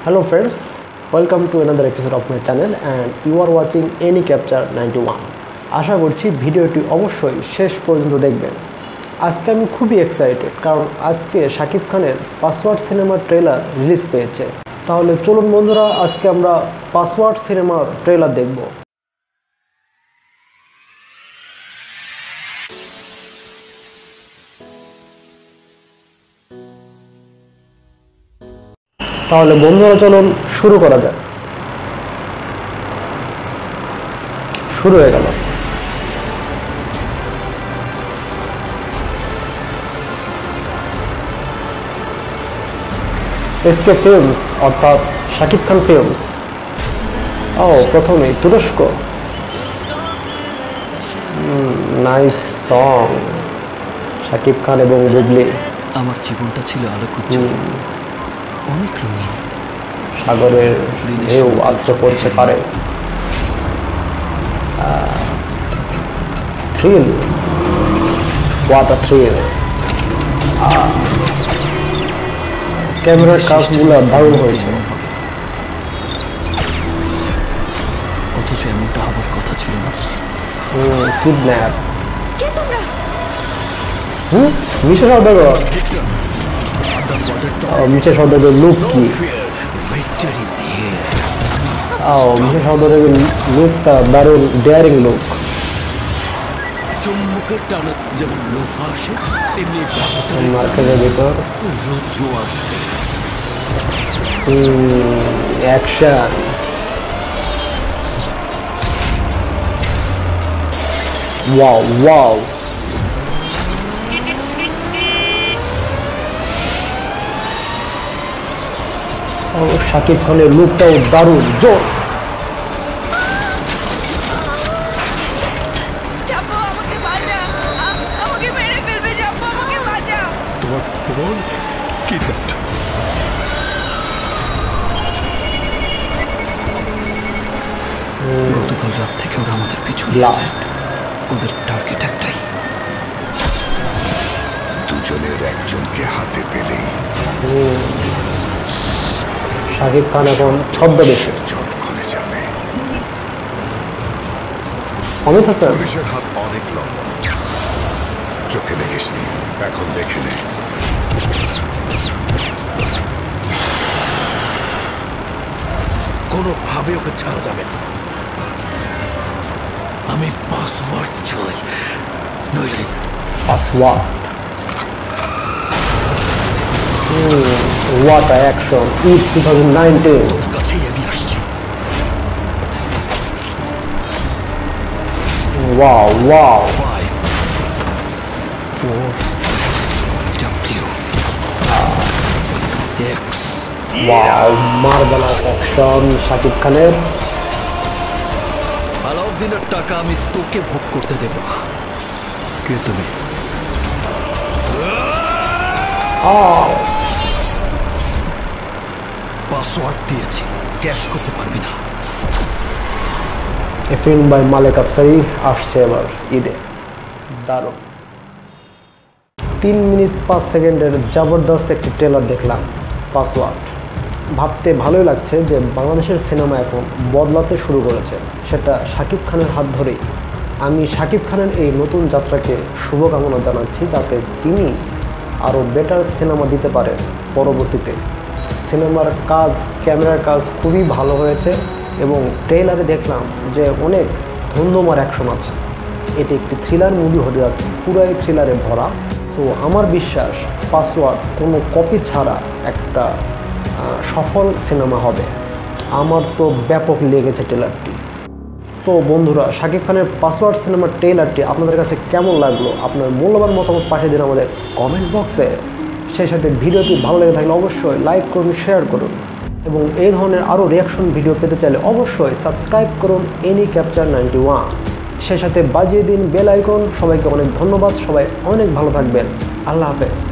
Hello friends, welcome to another episode of my channel and you are watching Any Capture 91. আশা করছি ভিডিওটি অবশ্যই শেষ পর্যন্ত দেখবেন। আজকে আমি খুবই এক্সাইটেড কারণ আজকে শাকিব খানের পাসওয়ার্ড সিনেমার ট্রেলার রিলিজ পেয়েছে। তাহলে চলুন বন্ধুরা, আজকে আমরা পাসওয়ার্ড সিনেমার ট্রেলার দেখব। তাহলে বন্ধুরা চলুন শুরু করা যাক। শুরু হয়ে গেল। এসকে ফিল্মস অর্থাৎ শাকিব খান ফিল্মস। প্রথমে তুরস্ক। Nice song. শাকিব খান এবং বুবলি। আমার জীবনটা ছিল আলোকোজ্জ্বল, অনেক রঙিন। সাগরের ঢেউ আশ্রে পড়ছে পারে। Thrill, what a thrill. ক্যামেরার কাজগুলো দারুণ হয়েছে। অথচ এমনটা হবার কথা ছিল না। কিডন্যাপ। মিশা সওদাগর। মিশা সওদাগর লুক কি? মিশা সওদাগরের লুকটা দারুণ ডেয়ারিং লুক। চুম্বকের টানা যেমন লোহা আসে তেমনি মার্কেটের ভিতর রৌদ্র আসবে। অ্যাকশন। Wow wow. শাকিব খানের লুকটাও দারুণ জোর। গতকাল রাত থেকে ওরা আমাদের পিছু নিয়েছে। ওদের টার্গেট একটাই, দুজনের একজনকে হাতে পেলেই শাকিব খান এখন ছদ্মবেশে। চট খুলে যাবে। অমিত হাসান। পুলিশের হাত অনেক লম্বা, চোখে দেখিসনি, এখন দেখে নে। কোনোভাবে ওকে ছাড়া যাবে না। আমি পাসওয়ার্ড চাই, নইলে password. What a action! Eid 2019. ওর কাছেই আমি আসছি। Wow, wow. 5 4 W X. Wow, marvelous action Shakib খানের। আলাউদ্দিনের টাকা আমি তোকে ভোগ করতে দেব না। কে তুমি? পাসওয়ার্ড দিয়েছি, ক্যাশ করতে পারবি না। A film by Malek Afsari আসছে এবার ঈদে। দারুণ। 3 মিনিট 5 সেকেন্ডের জবরদস্ত একটি ট্রেলার দেখলাম পাসওয়ার্ড। ভাবতে ভালোই লাগছে যে বাংলাদেশের সিনেমা এখন বদলাতে শুরু করেছে, সেটা শাকিব খানের হাত ধরেই। আমি শাকিব খানের এই নতুন যাত্রাকে শুভকামনা জানাচ্ছি, যাতে তিনি আরও বেটার সিনেমা দিতে পারেন পরবর্তীতে। সিনেমার কাজ, ক্যামেরার কাজ খুবই ভালো হয়েছে এবং ট্রেলারে দেখলাম যে অনেক ধুন্ধুমার অ্যাকশন আছে। এটি একটি থ্রিলার মুভি হতে যাচ্ছে, পুরাই থ্রিলারে ভরা। সো আমার বিশ্বাস পাসওয়ার্ড কোনো কপি ছাড়া একটা সফল সিনেমা হবে। আমার তো ব্যাপক লেগেছে ট্রেলারটি। তো বন্ধুরা, শাকিব খানের পাসওয়ার্ড সিনেমার ট্রেলারটি আপনাদের কাছে কেমন লাগলো? আপনার মূল্যবান মতামত পাঠিয়ে দিন আমাদের কমেন্ট বক্সে। সেই সাথে ভিডিওটি ভালো লেগে থাকলে অবশ্যই লাইক করুন, শেয়ার করুন এবং এই ধরনের আরও রিয়াকশন ভিডিও পেতে চাইলে অবশ্যই সাবস্ক্রাইব করুন এনি ক্যাপচার 91। সেই সাথে বাজিয়ে দিন বেল আইকন। সবাইকে অনেক ধন্যবাদ, সবাই অনেক ভালো থাকবেন। আল্লাহ হাফেজ।